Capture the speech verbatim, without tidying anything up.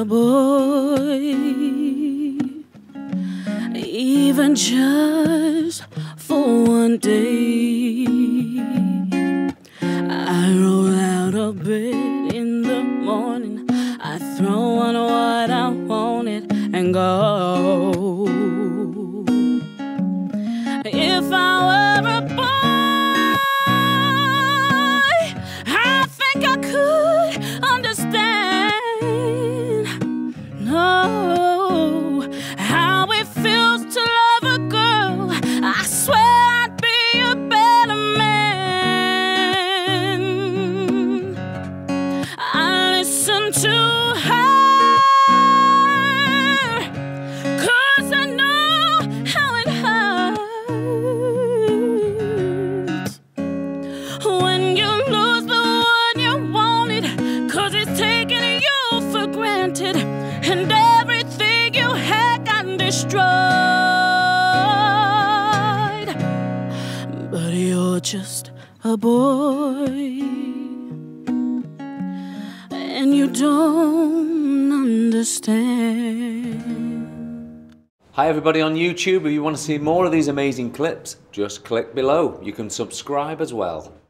a boy, even just for one day. I roll out of bed in the morning, I throw on what I wanted and go. If I were a boy, I think I could understand, no, how it feels to love a girl. I swear I'd be a better man. I listen to her, 'cause I know how it hurts when you lose the one you wanted, 'cause it's taking you for granted, and everything you had got destroyed. But you're just a boy, and you don't understand. Hi everybody on YouTube, if you want to see more of these amazing clips, just click below. You can subscribe as well.